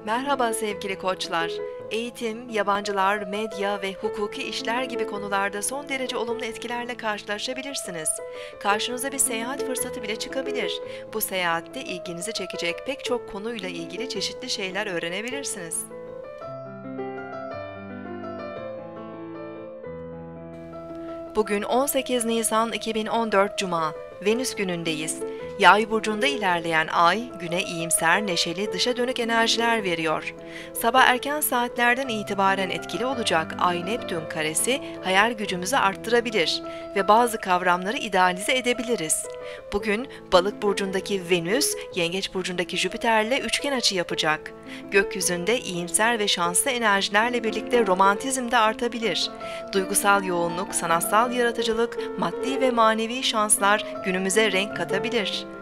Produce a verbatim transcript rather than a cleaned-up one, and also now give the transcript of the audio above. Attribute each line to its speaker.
Speaker 1: Merhaba sevgili koçlar. Eğitim, yabancılar, medya ve hukuki işler gibi konularda son derece olumlu etkilerle karşılaşabilirsiniz. Karşınıza bir seyahat fırsatı bile çıkabilir. Bu seyahatte ilginizi çekecek pek çok konuyla ilgili çeşitli şeyler öğrenebilirsiniz. Bugün on sekiz Nisan iki bin on dört Cuma, Venüs günündeyiz. Yay burcunda ilerleyen ay, güne iyimser, neşeli, dışa dönük enerjiler veriyor. Sabah erken saatlerden itibaren etkili olacak Ay-Neptün karesi hayal gücümüzü arttırabilir ve bazı kavramları idealize edebiliriz. Bugün Balık burcundaki Venüs, Yengeç burcundaki Jüpiter'le üçgen açı yapacak. Gökyüzünde iyimser ve şanslı enerjilerle birlikte romantizm de artabilir. Duygusal yoğunluk, sanatsal yaratıcılık, maddi ve manevi şanslar günümüze renk katabilir.